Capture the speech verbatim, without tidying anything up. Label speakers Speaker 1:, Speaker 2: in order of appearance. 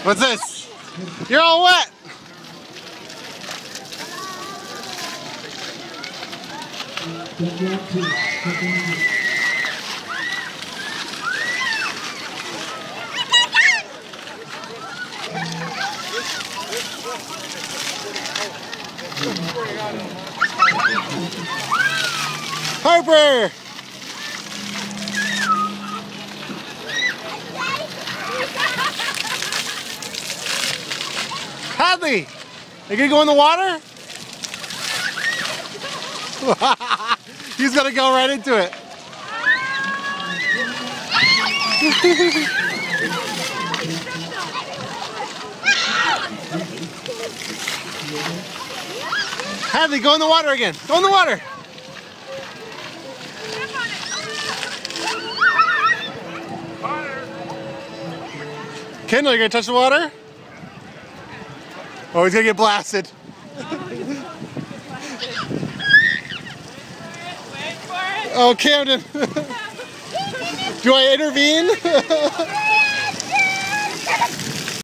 Speaker 1: What's this? You're all wet. Harper! Hadley! Are you gonna go in the water? He's gonna go right into it. Hadley, go in the water again. Go in the water. Kendall, you gonna touch the water? Oh, he's gonna get blasted. Oh, Camden. Do I intervene?